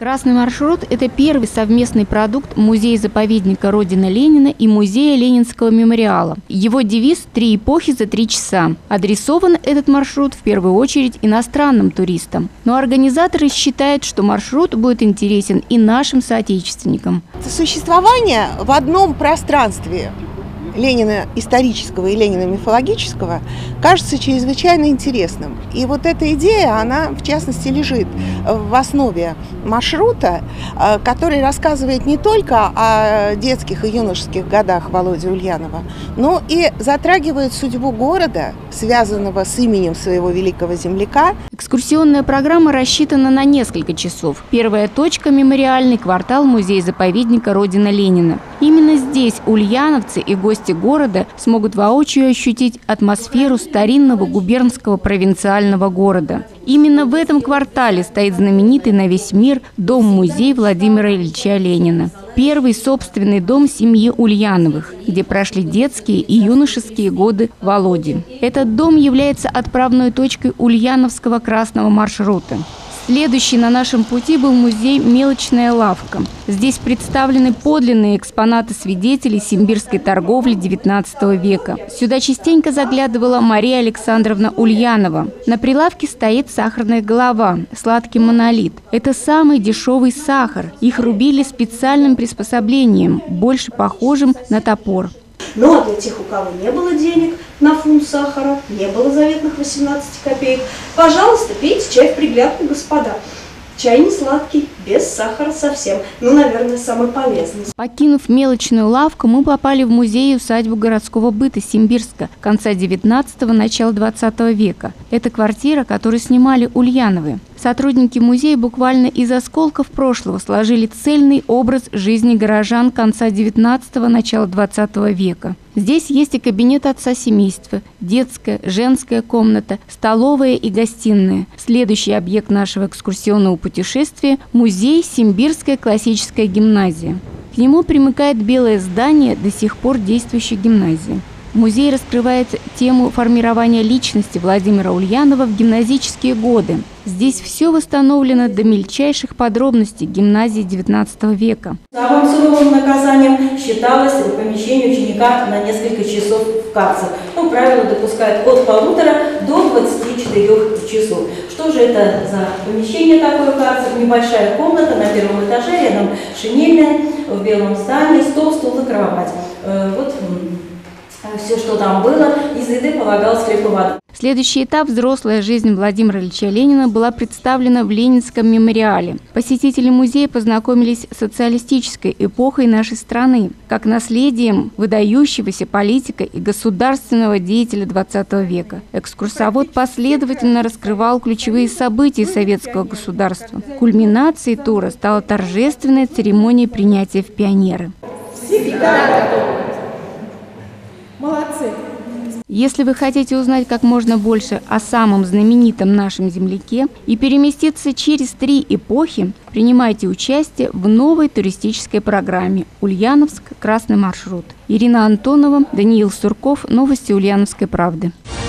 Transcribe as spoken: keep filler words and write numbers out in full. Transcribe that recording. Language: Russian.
Красный маршрут – это первый совместный продукт музея-заповедника Родина Ленина и музея Ленинского мемориала. Его девиз «Три эпохи за три часа». Адресован этот маршрут в первую очередь иностранным туристам. Но организаторы считают, что маршрут будет интересен и нашим соотечественникам. Существование в одном пространстве Ленина исторического и Ленина мифологического кажется чрезвычайно интересным. И вот эта идея, она в частности лежит в основе маршрута, который рассказывает не только о детских и юношеских годах Володи Ульянова, но и затрагивает судьбу города, связанного с именем своего великого земляка. Экскурсионная программа рассчитана на несколько часов. Первая точка – мемориальный квартал музея-заповедника Родина Ленина. Именно здесь ульяновцы и гости города смогут воочию ощутить атмосферу старинного губернского провинциального города. Именно в этом квартале стоит знаменитый на весь мир дом-музей Владимира Ильича Ленина. Первый собственный дом семьи Ульяновых, где прошли детские и юношеские годы Володи. Этот дом является отправной точкой ульяновского красного маршрута. Следующий на нашем пути был музей «Мелочная лавка». Здесь представлены подлинные экспонаты свидетелей симбирской торговли девятнадцатого века. Сюда частенько заглядывала Мария Александровна Ульянова. На прилавке стоит сахарная голова, сладкий монолит. Это самый дешевый сахар. Их рубили специальным приспособлением, больше похожим на топор. Ну а для тех, у кого не было денег на фунт сахара, не было заветных восемнадцати копеек, пожалуйста, пейте чай в приглядку, господа. Чай не сладкий, без сахара совсем. Ну, наверное, самый полезный. Покинув мелочную лавку, мы попали в музей и усадьбу городского быта Симбирска конца девятнадцатого – начала двадцатого века. Это квартира, которую снимали Ульяновы. Сотрудники музея буквально из осколков прошлого сложили цельный образ жизни горожан конца девятнадцатого – начала двадцатого века. Здесь есть и кабинет отца семейства, детская, женская комната, столовая и гостиная. Следующий объект нашего экскурсионного путешествия – музей «Симбирская классическая гимназия». К нему примыкает белое здание до сих пор действующей гимназии. Музей раскрывает тему формирования личности Владимира Ульянова в гимназические годы. Здесь все восстановлено до мельчайших подробностей гимназии девятнадцатого века. Самым суровым наказанием считалось помещение ученика на несколько часов в карцер. Ну, правило допускают от полутора до двадцати четырёх часов. Что же это за помещение такое карцер? Небольшая комната на первом этаже, рядом шинельная, в белом здании, стол, стул и кровать. Вот все, что там было, из еды полагалось хлеб и вода. Следующий этап «Взрослая жизнь Владимира Ильича Ленина» была представлена в Ленинском мемориале. Посетители музея познакомились с социалистической эпохой нашей страны, как наследием выдающегося политика и государственного деятеля двадцатого века. Экскурсовод последовательно раскрывал ключевые события советского государства. Кульминацией тура стала торжественная церемония принятия в пионеры. Всегда готовы. Молодцы! Если вы хотите узнать как можно больше о самом знаменитом нашем земляке и переместиться через три эпохи, принимайте участие в новой туристической программе «Ульяновск. Красный маршрут». Ирина Антонова, Даниил Сурков. Новости Ульяновской правды.